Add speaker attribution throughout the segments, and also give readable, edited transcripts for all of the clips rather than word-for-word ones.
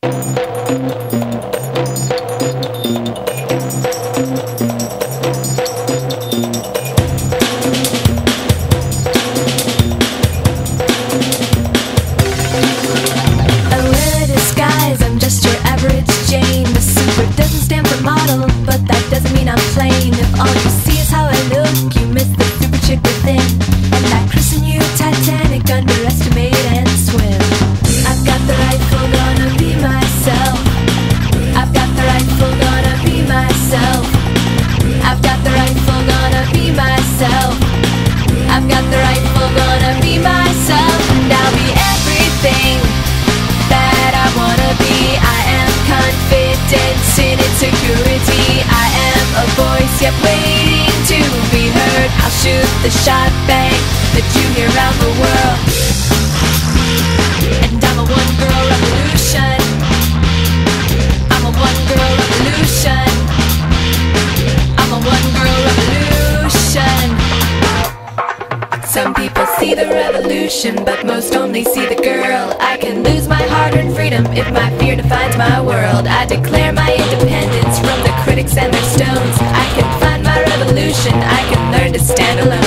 Speaker 1: The shot bang that you hear around the world. And I'm a one-girl revolution. I'm a one-girl revolution. I'm a one-girl revolution. Some people see the revolution, but most only see the girl. I can lose my hard-earned freedom if my fear defines my world. I declare my independence from the critics and their stones. I can find my revolution. I can learn to stand alone.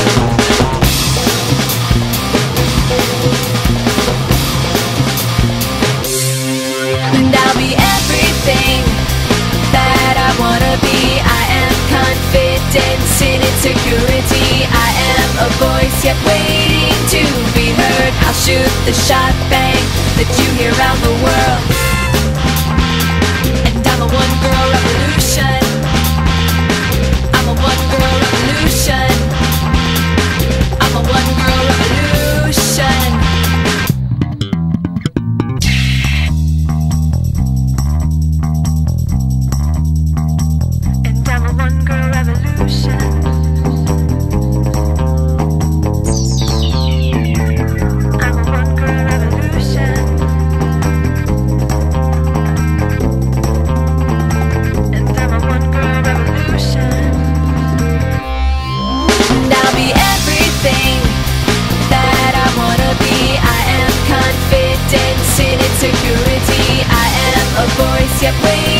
Speaker 1: And I'll be everything that I wanna be. I am confidence in insecurity. I am a voice yet waiting to be heard. I'll shoot the shot bang that you hear around the world. And I'm a one-girl revolution. I'm a one-girl revolution. I'm a one-girl revolution. And I'm a one-girl revolution. I'm a one-girl revolution. And I'm a one-girl revolution. And I'll be everything that I wanna be. I am confidence in insecurity. I am a voice yet waiting